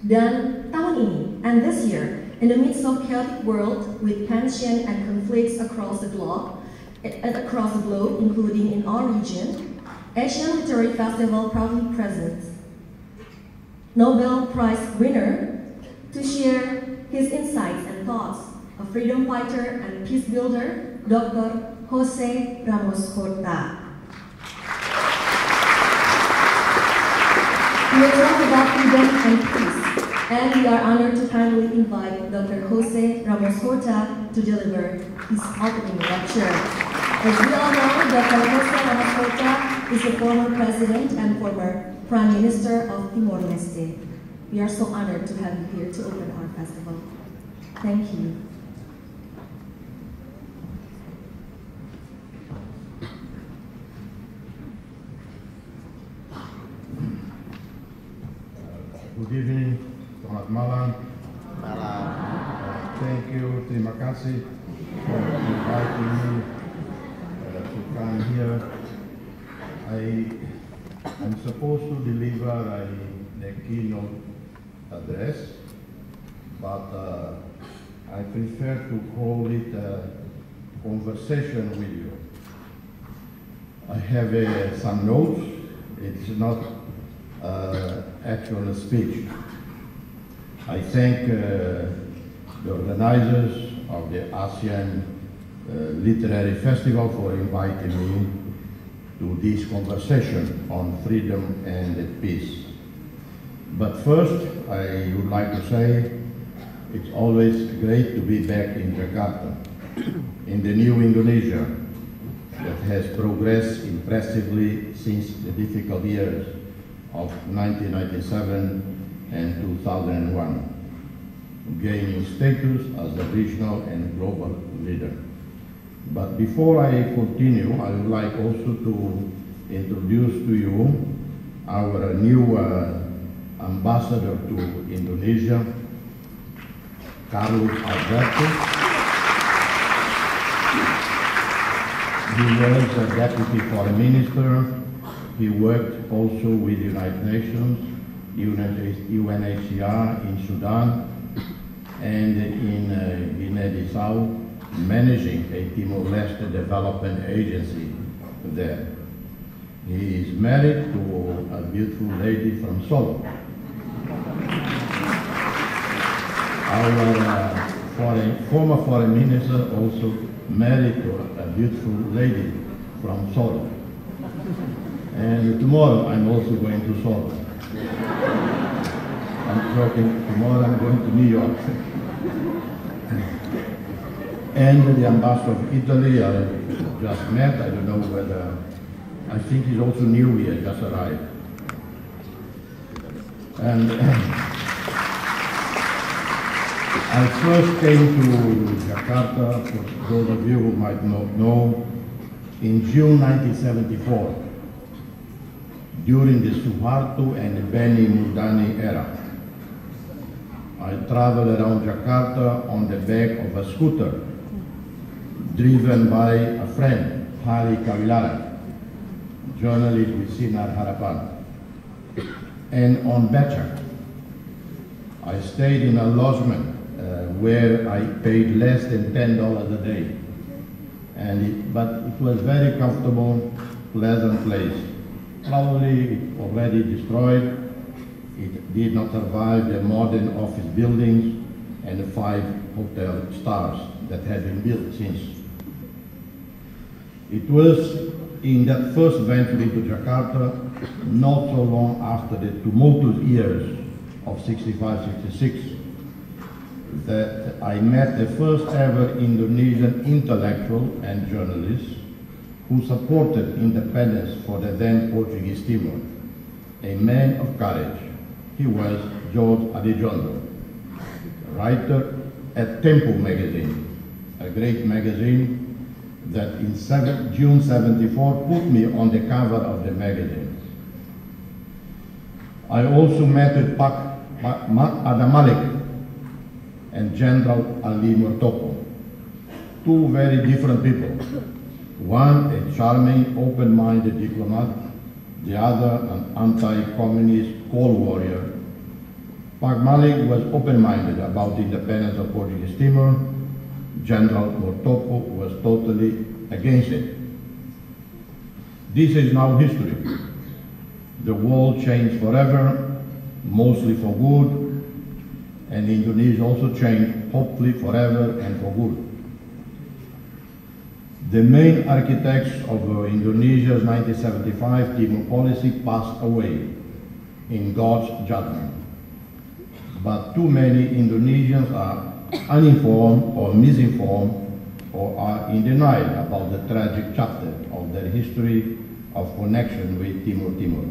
Dan tahun ini, and this year, in the midst of chaotic world with tension and conflicts across the globe, including in our region, Asian Literary Festival proudly presents Nobel Prize winner to share his insights and thoughts, a freedom fighter and peace builder, Dr. Jose Ramos-Horta. We will talk about freedom and peace, and we are honored to kindly invite Dr. Jose Ramos-Horta to deliver his opening lecture. As we all know, Dr. Jose Ramos-Horta is the former president and former prime minister of Timor-Leste. We are so honored to have you here to open our festival. Thank you. Good evening, selamat malam. Thank you, terima kasih for inviting me to come here. I'm supposed to deliver the keynote address, but I prefer to call it a conversation with you. I have some notes. It's not actual speech. I thank the organizers of the ASEAN Literary Festival for inviting me to this conversation on freedom and peace. But first, I would like to say it's always great to be back in Jakarta, in the new Indonesia that has progressed impressively since the difficult years of 1997 and 2001, gaining status as a regional and global leader. But before I continue, I would like also to introduce to you our new ambassador to Indonesia, Carlos Alberto. He was a deputy foreign minister. He worked also with the United Nations, UNHCR in Sudan, and in Guinea-Bissau, managing a Timor-Leste development agency there. He is married to a beautiful lady from Solo. Our former foreign minister also married to a beautiful lady from Solo. And tomorrow I'm also going to Solo. I'm joking, tomorrow I'm going to New York. And the ambassador of Italy, I just met, I don't know whether, I think he's also new here, just arrived. And I first came to Jakarta, for those of you who might not know, in June 1974. During the Suharto and Beni Murdani era. I traveled around Jakarta on the back of a scooter, driven by a friend, Hari Kawilara, journalist with Sinar Harapan. And on Becak, I stayed in a lodgement where I paid less than $10 a day. But it was very comfortable, pleasant place. Probably already destroyed. It did not survive the modern office buildings and the 5 hotel stars that had been built since. It was in that first venture into Jakarta, not so long after the tumultuous years of 65-66, that I met the first ever Indonesian intellectual and journalist who supported independence for the then Portuguese Timor, a man of courage. He was George Adjondo, writer at Tempo magazine, a great magazine that in June 74 put me on the cover of the magazine. I also met with Pak Adam Malik and General Ali Murtopo, two very different people. One, a charming, open-minded diplomat, the other, an anti-communist coal warrior. Pak Malik was open-minded about the independence of Portuguese Timor. General Mortopo was totally against it. This is now history. The world changed forever, mostly for good, and Indonesia also changed, hopefully forever and for good. The main architects of Indonesia's 1975 Timor policy passed away in God's judgment. But too many Indonesians are uninformed or misinformed or are in denial about the tragic chapter of their history of connection with Timor.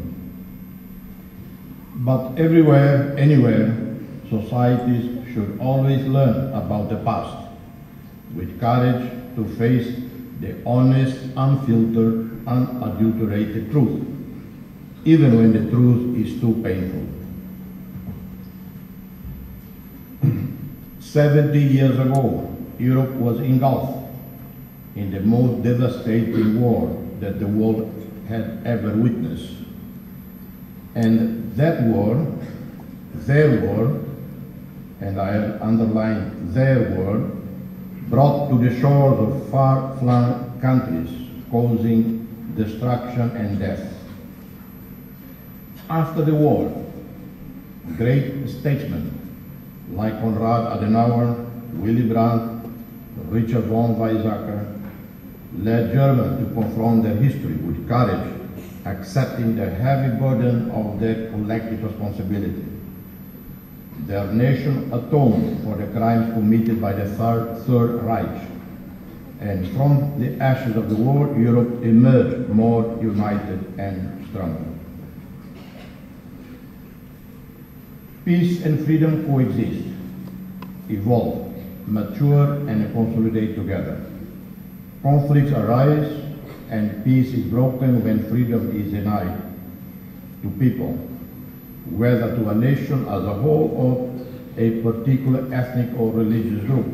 But everywhere, anywhere, societies should always learn about the past with courage to face the honest, unfiltered, unadulterated truth, even when the truth is too painful. 70 years ago, Europe was engulfed in the most devastating war that the world had ever witnessed. And that war, their war, and I underline their war, brought to the shores of far-flung countries, causing destruction and death. After the war, great statesmen like Konrad Adenauer, Willy Brandt, Richard von Weizsäcker led Germany to confront their history with courage, accepting the heavy burden of their collective responsibility. Their nation atoned for the crimes committed by the Third Reich, and from the ashes of the war, Europe emerged more united and stronger. Peace and freedom coexist, evolve, mature, and consolidate together. Conflicts arise, and peace is broken when freedom is denied to people, whether to a nation as a whole or a particular ethnic or religious group.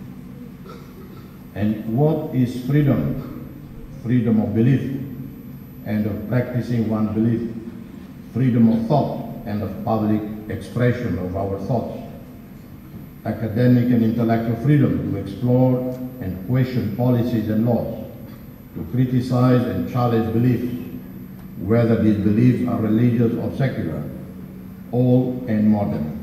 And what is freedom? Freedom of belief and of practicing one belief, freedom of thought and of public expression of our thoughts, academic and intellectual freedom to explore and question policies and laws, to criticize and challenge beliefs, whether these beliefs are religious or secular, old and modern.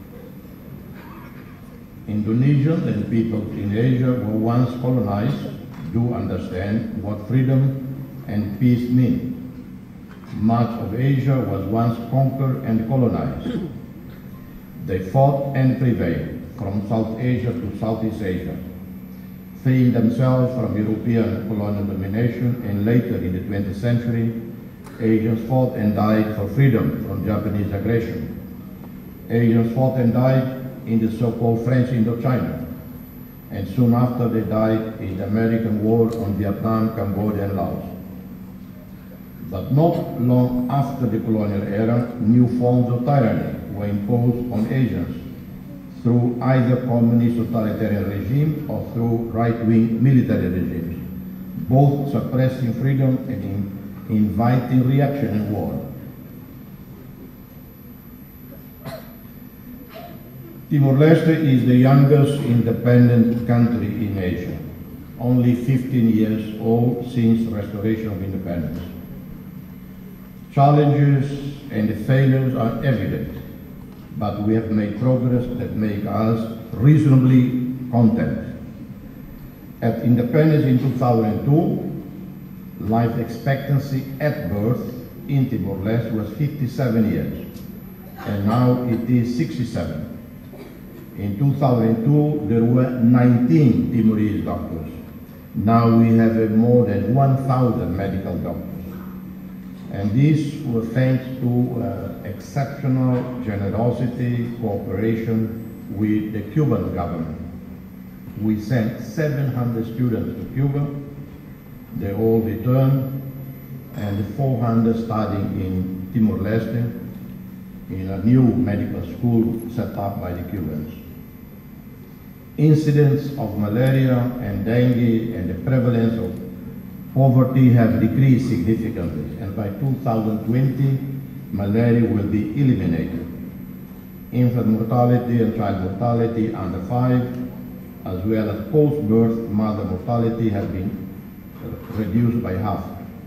Indonesians and people in Asia were once colonized do understand what freedom and peace mean. Much of Asia was once conquered and colonized. They fought and prevailed from South Asia to Southeast Asia, freeing themselves from European colonial domination, and later in the 20th century, Asians fought and died for freedom from Japanese aggression. Asians fought and died in the so-called French Indochina, and soon after they died in the American War on Vietnam, Cambodia, and Laos. But not long after the colonial era, new forms of tyranny were imposed on Asians through either communist totalitarian regimes or through right-wing military regimes, both suppressing freedom and inviting reaction and war. Timor-Leste is the youngest independent country in Asia, only 15 years old since restoration of independence. Challenges and failures are evident, but we have made progress that make us reasonably content. At independence in 2002, life expectancy at birth in Timor-Leste was 57 years, and now it is 67. In 2002, there were 19 Timorese doctors. Now we have more than 1,000 medical doctors. And these were thanks to exceptional generosity, cooperation with the Cuban government. We sent 700 students to Cuba. They all returned, and 400 studying in Timor-Leste in a new medical school set up by the Cubans. Incidents of malaria and dengue and the prevalence of poverty have decreased significantly, and by 2020, malaria will be eliminated. infant mortality and child mortality under 5, as well as post-birth mother mortality has been reduced by half.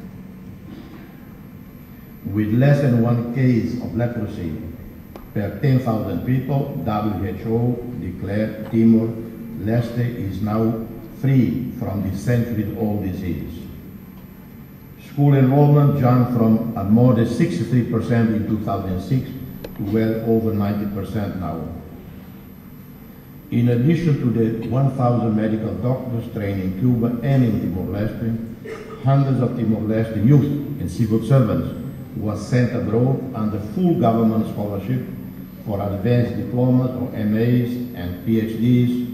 With less than 1 case of leprosy per 10,000 people, WHO declared Timor-Leste is now free from this century-old disease. School enrollment jumped from a modest 63% in 2006 to well over 90% now. In addition to the 1,000 medical doctors trained in Cuba and in Timor-Leste, hundreds of Timor-Leste youth and civil servants were sent abroad under full government scholarship for advanced diplomas or MAs and PhDs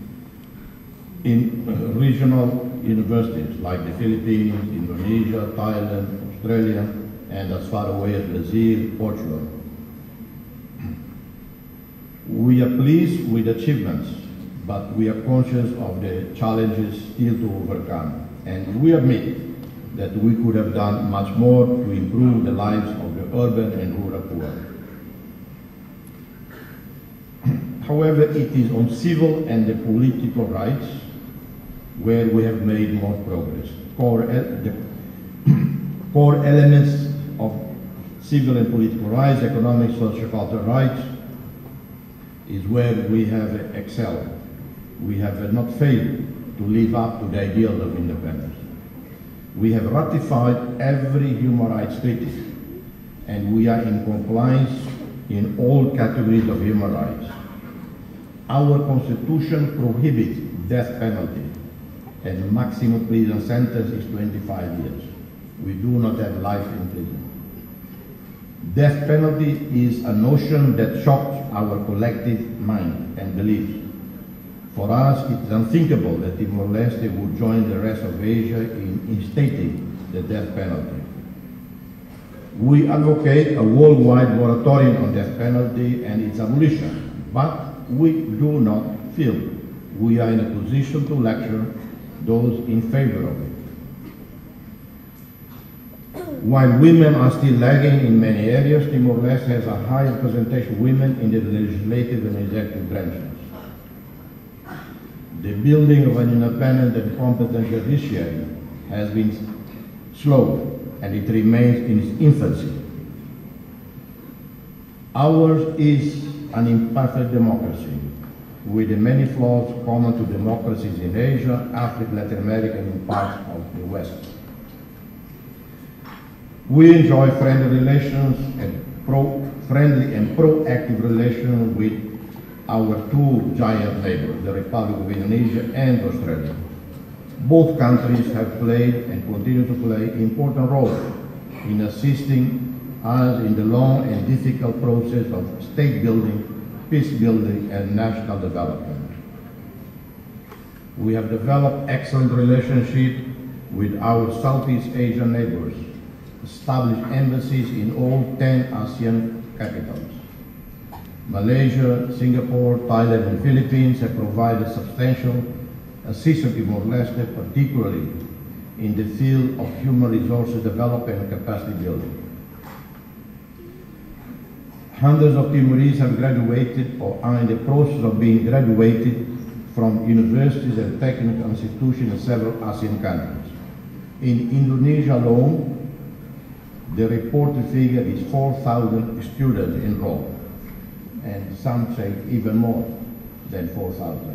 in regional universities like the Philippines, Indonesia, Thailand, Australia, and as far away as Brazil, Portugal. We are pleased with achievements, but we are conscious of the challenges still to overcome, and we admit that we could have done much more to improve the lives of the urban and rural poor. However, it is on civil and the political rights where we have made more progress. The core elements of civil and political rights, economic, social, cultural rights, is where we have excelled. We have not failed to live up to the ideals of independence. We have ratified every human rights treaty, and we are in compliance in all categories of human rights. Our Constitution prohibits death penalty, and maximum prison sentence is 25 years. We do not have life in prison. Death penalty is a notion that shocks our collective mind and beliefs. For us, it is unthinkable that Timor-Leste would join the rest of Asia in instating the death penalty. We advocate a worldwide moratorium on death penalty and its abolition, but we do not feel we are in a position to lecture those in favor of it. While women are still lagging in many areas, Timor-Leste has a high representation of women in the legislative and executive branches. The building of an independent and competent judiciary has been slow, and it remains in its infancy. Ours is an imperfect democracy, with the many flaws common to democracies in Asia, Africa, Latin America, and in parts of the West. We enjoy friendly relations and friendly and proactive relations with our two giant neighbors, the Republic of Indonesia and Australia. Both countries have played and continue to play important roles in assisting us in the long and difficult process of state building, peace building, and national development. We have developed excellent relationships with our Southeast Asian neighbors, established embassies in all 10 ASEAN capitals. Malaysia, Singapore, Thailand, and Philippines have provided substantial assistance to Timor-Leste, particularly in the field of human resources development and capacity building. Hundreds of Timorese have graduated or are in the process of being graduated from universities and technical institutions in several ASEAN countries. In Indonesia alone, the reported figure is 4,000 students enrolled, and some say even more than 4,000.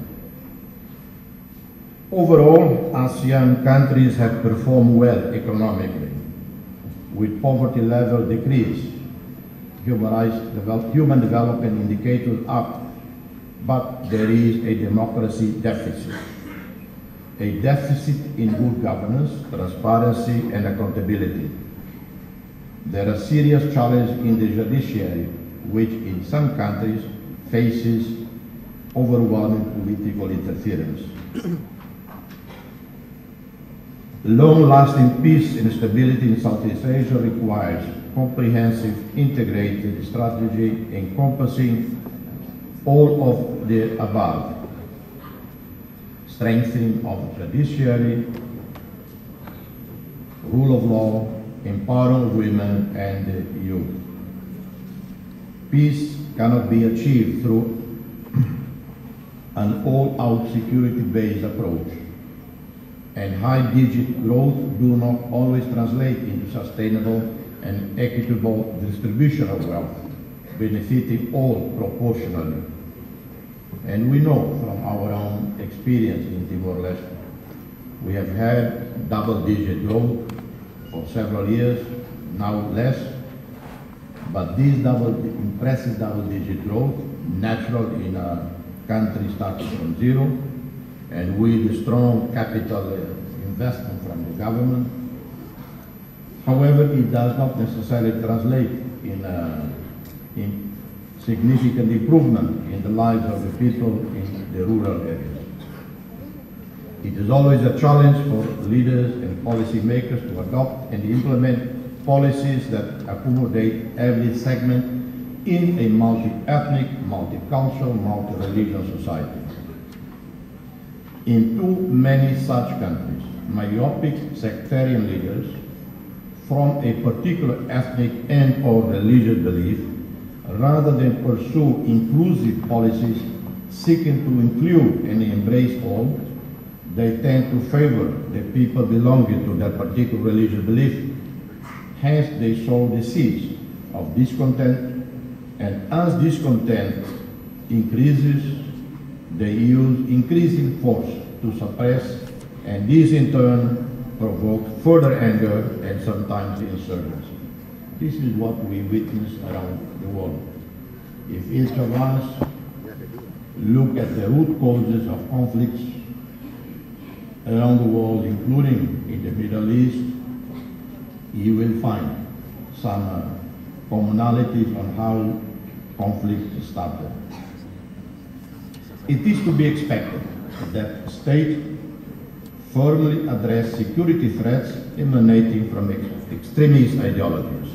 Overall, ASEAN countries have performed well economically, with poverty level decreased, human development indicators up, but there is a democracy deficit. A deficit in good governance, transparency, and accountability. There are serious challenges in the judiciary, which in some countries faces overwhelming political interference. Long-lasting peace and stability in Southeast Asia requires comprehensive, integrated strategy encompassing all of the above. Strengthening of judiciary, rule of law, empowering women and youth. Peace cannot be achieved through an all-out security-based approach, and high-digit growth do not always translate into sustainable and equitable distribution of wealth, benefiting all proportionally. And we know from our own experience in Timor-Leste, we have had double-digit growth for several years, now less, but this impressive double-digit growth, natural in a country starting from zero, and with a strong capital investment from the government. However, it does not necessarily translate in significant improvement in the lives of the people in the rural areas. It is always a challenge for leaders and policymakers to adopt and implement policies that accommodate every segment in a multi-ethnic, multicultural, multi-religious society. In too many such countries, myopic sectarian leaders from a particular ethnic and or religious belief, rather than pursue inclusive policies seeking to include and embrace all, they tend to favor the people belonging to that particular religious belief. Hence, they sow the seeds of discontent, and as discontent increases, they use increasing force to suppress, and this in turn provokes further anger and sometimes insurgency. This is what we witness around the world. If each of us look at the root causes of conflicts around the world, including in the Middle East, you will find some commonalities on how conflict started. It is to be expected that states firmly address security threats emanating from extremist ideologies.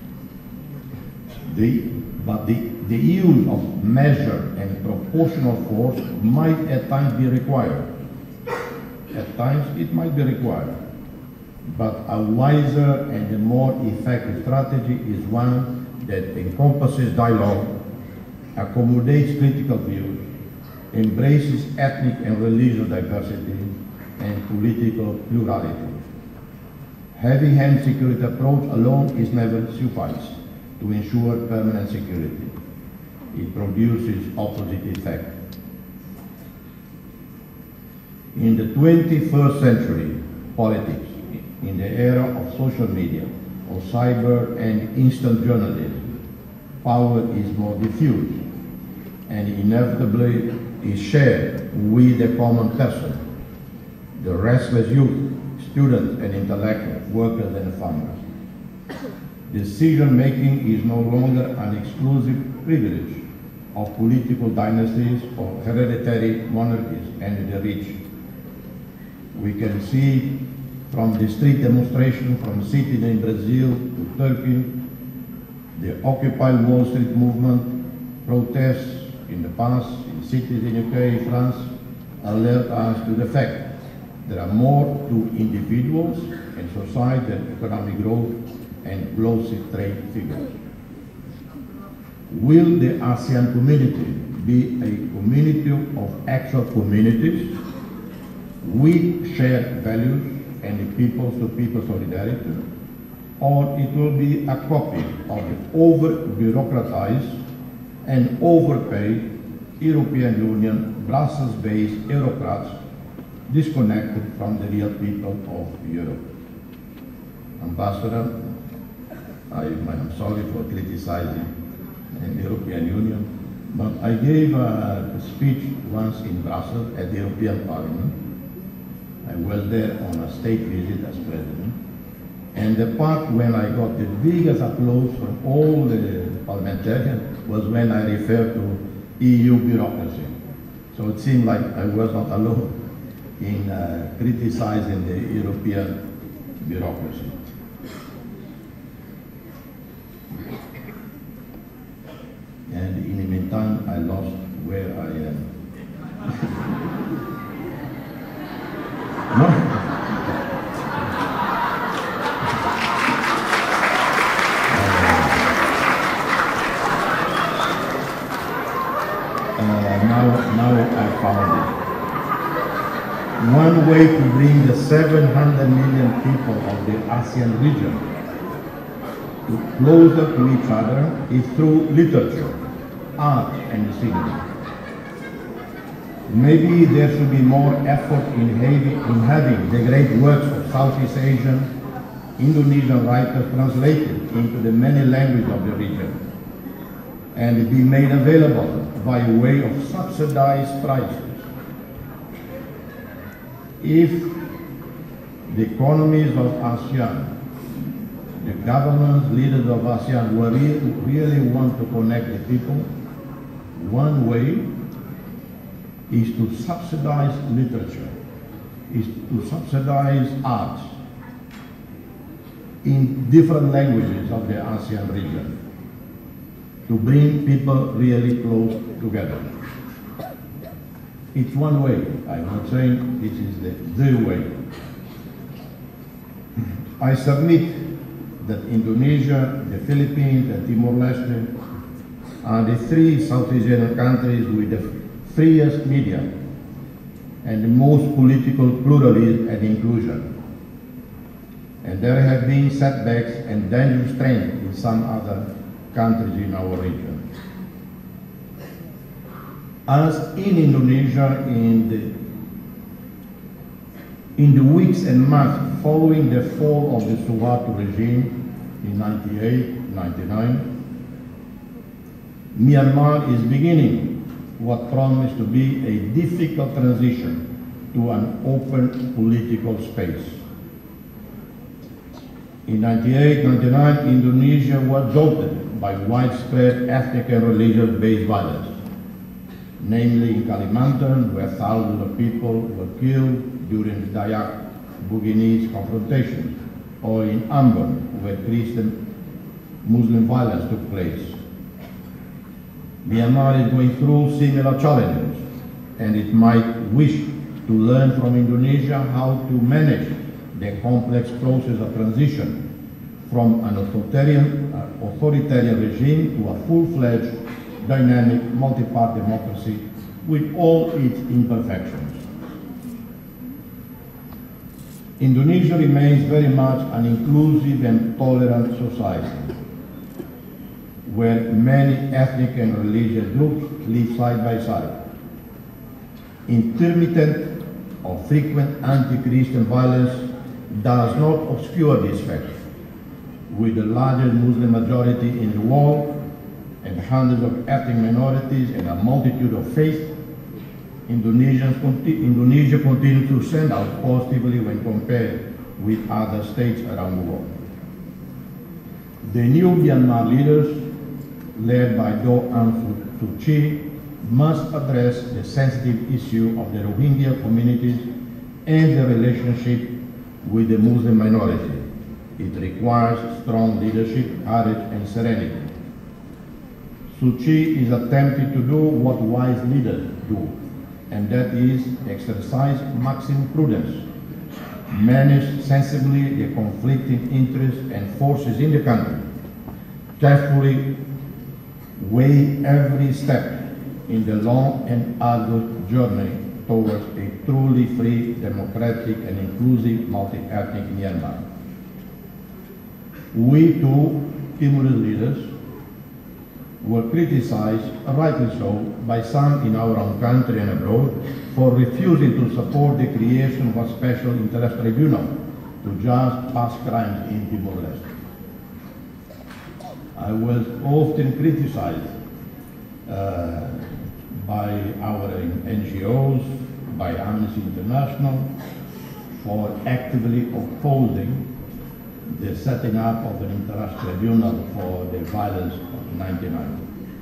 But the use of measured and proportional force might at times be required. At times it might be required. But a wiser and a more effective strategy is one that encompasses dialogue, accommodates critical views, embraces ethnic and religious diversity, and political plurality. Heavy-handed security approach alone is never suffice to ensure permanent security. It produces opposite effect. In the 21st century, politics, in the era of social media, of cyber and instant journalism, power is more diffuse and inevitably is shared with the common person, the restless youth, students and intellectuals, workers and farmers. Decision-making is no longer an exclusive privilege of political dynasties or hereditary monarchies and the rich. We can see from the street demonstration from cities in Brazil to Turkey, the Occupy Wall Street movement, protests in the past in cities in UK, France, alert us to the fact there are more to individuals and society than economic growth and explosive trade figures. Will the ASEAN community be a community of actual communities with shared values and a people-to-people solidarity, or it will be a copy of the over-bureaucratized and overpaid European Union, Brussels-based bureaucrats disconnected from the real people of Europe? Ambassador, I'm sorry for criticizing the European Union, but I gave a speech once in Brussels at the European Parliament. I was there on a state visit as president, and the part when I got the biggest applause from all the parliamentarians was when I referred to EU bureaucracy. So it seemed like I was not alone in criticizing the European bureaucracy. And in the meantime, I lost where I am. No? now I found it. One way to bring the 700 million people of the ASEAN region closer to each other is through literature, art, and cinema. Maybe there should be more effort in having the great works of Southeast Asian, Indonesian writers translated into the many languages of the region and be made available by way of subsidized prices. If the economies of ASEAN, the governments, leaders of ASEAN really want to connect the people, one way is to subsidize literature, is to subsidize arts in different languages of the ASEAN region, to bring people really close together. It's one way. I'm not saying this is the way. I submit that Indonesia, the Philippines, and Timor-Leste are the three Southeast Asian countries with the freest media and the most political pluralism and inclusion. And there have been setbacks and dangerous trends in some other countries in our region. As in Indonesia, in the weeks and months following the fall of the Suharto regime in 98, 99, Myanmar is beginning what promised to be a difficult transition to an open political space. In 98, 99, Indonesia was jolted by widespread ethnic and religious-based violence, namely in Kalimantan, where thousands of people were killed during the Dayak Buginese confrontation, or in Ambon, where Christian-Muslim violence took place. Myanmar is going through similar challenges, and it might wish to learn from Indonesia how to manage the complex process of transition from an authoritarian regime to a full-fledged, dynamic, multi-party democracy with all its imperfections. Indonesia remains very much an inclusive and tolerant society, where many ethnic and religious groups live side by side. Intermittent or frequent anti-Christian violence does not obscure this fact. With the largest Muslim majority in the world and hundreds of ethnic minorities and a multitude of faiths, Indonesia continues to stand out positively when compared with other states around the world. The new Myanmar leaders, led by Daw Aung Suu Kyi, must address the sensitive issue of the Rohingya communities and the relationship with the Muslim minority. It requires strong leadership, courage, and serenity. Suu Kyi is attempting to do what wise leaders do, and that is exercise maximum prudence, manage sensibly the conflicting interests and forces in the country, carefully weigh every step in the long and arduous journey towards a truly free, democratic, and inclusive multi-ethnic Myanmar. We too, Timorese leaders, were criticized, rightly so, by some in our own country and abroad for refusing to support the creation of a special interest tribunal to judge past crimes in Timor-Leste. I was often criticized by our NGOs, by Amnesty International, for actively opposing the setting up of an interest tribunal for the violence of 99.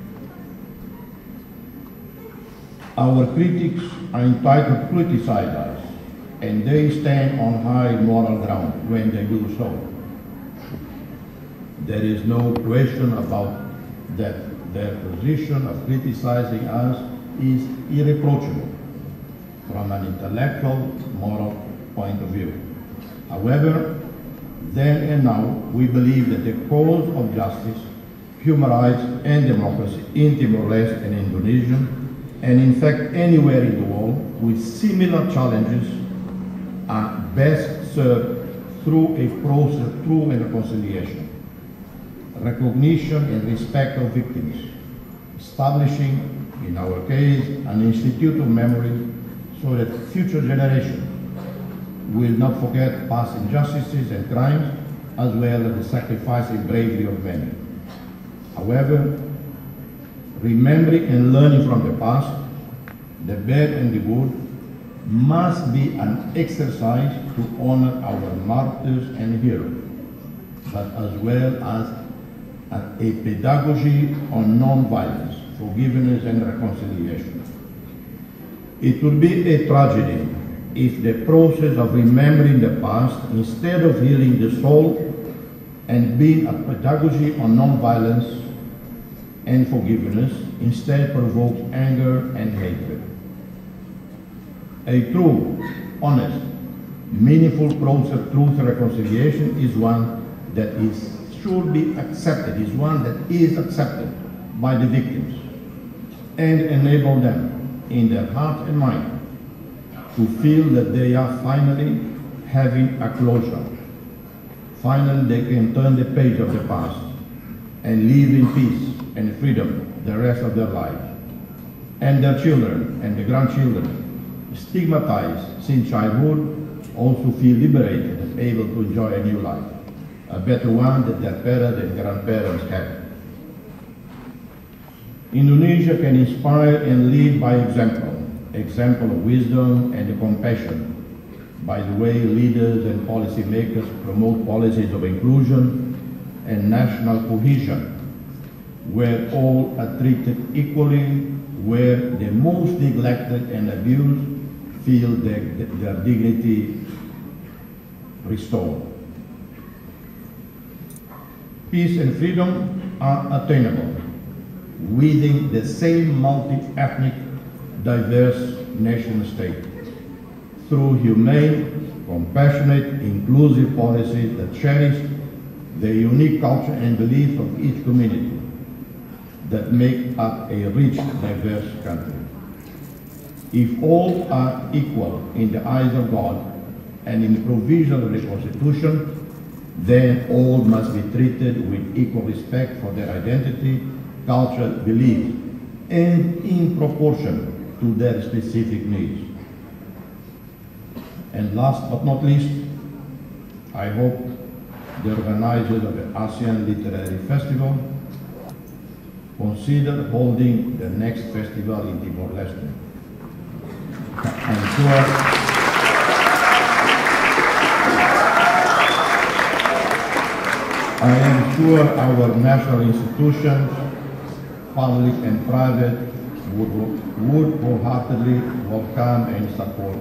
Our critics are entitled to criticize us, and they stand on high moral ground when they do so. There is no question about that. Their position of criticizing us is irreproachable from an intellectual, moral point of view. However, then and now, we believe that the cause of justice, human rights, and democracy in Timor-Leste and Indonesia and in fact anywhere in the world with similar challenges are best served through a process of truth and reconciliation, recognition and respect of victims, establishing, in our case, an institute of memory so that future generations will not forget past injustices and crimes, as well as the sacrifice and bravery of many. However, remembering and learning from the past, the bad and the good, must be an exercise to honor our martyrs and heroes, but as well as a pedagogy on non-violence, forgiveness and reconciliation. It would be a tragedy if the process of remembering the past, instead of healing the soul and being a pedagogy on non-violence and forgiveness, instead provokes anger and hatred. A true, honest, meaningful process of truth and reconciliation is one that should be accepted, is one that is accepted by the victims and enable them in their heart and mind to feel that they are finally having a closure. Finally, they can turn the page of the past and live in peace and freedom the rest of their lives. And their children and their grandchildren, stigmatized since childhood, also feel liberated and able to enjoy a new life, a better one that their parents and grandparents had. Indonesia can inspire and lead by example of wisdom and compassion, by the way leaders and policymakers promote policies of inclusion and national cohesion, where all are treated equally, where the most neglected and abused feel their dignity restored. Peace and freedom are attainable within the same multi-ethnic, diverse nation-state through humane, compassionate, inclusive policies that cherish the unique culture and belief of each community that make up a rich, diverse country. If all are equal in the eyes of God and in the provision of the Constitution, then all must be treated with equal respect for their identity, culture, beliefs, and in proportion to their specific needs. And last but not least, I hope the organizers of the ASEAN Literary Festival consider holding the next festival in Timor-Leste. I am sure our national institutions, public and private, would wholeheartedly welcome and support.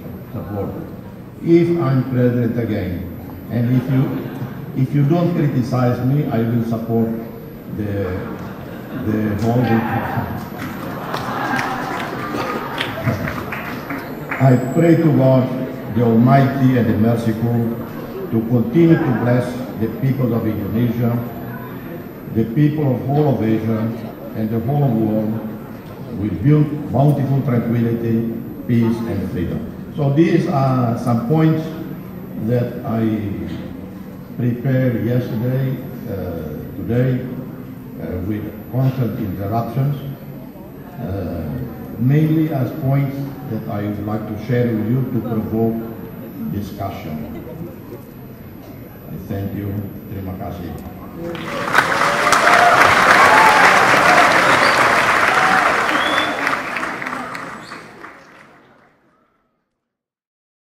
If I'm president again, and if you don't criticize me, I will support the whole. I pray to God, the Almighty and the Merciful, to continue to bless the people of Indonesia, the people of whole of Asia, and the whole of the world with bountiful tranquility, peace, and freedom. So these are some points that I prepared yesterday, today, with constant interruptions, mainly as points that I would like to share with you to provoke discussion. I thank you. Terima kasih.